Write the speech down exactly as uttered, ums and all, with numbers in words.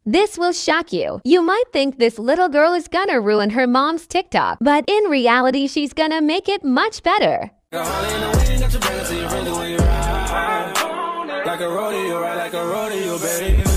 This will shock you. You might think this little girl is gonna ruin her mom's TikTok, but in reality, she's gonna make it much better. Like a rodeo, right? Like a rodeo, baby.